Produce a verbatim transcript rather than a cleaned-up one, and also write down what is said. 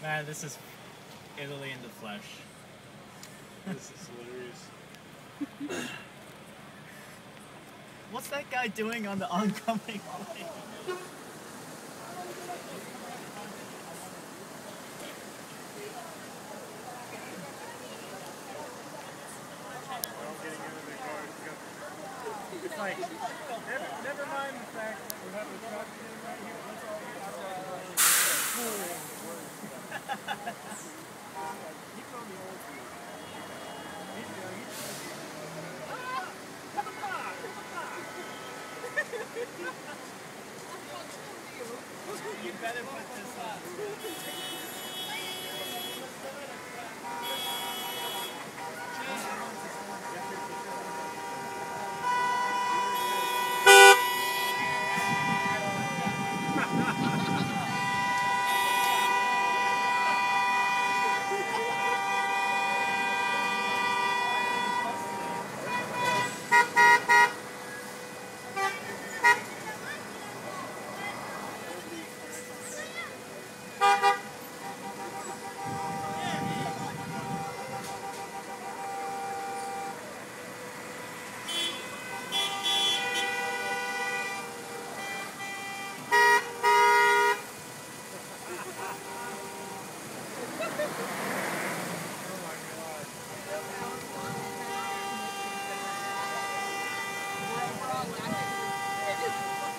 Man, this is Italy in the flesh. This is hilarious. What's that guy doing on the oncoming plane? It's like, never, never mind the fact that we have the truck sitting right here. That's all we have. He's on the old school. He's young. Ah! Come on! Come on! You better put this on. It is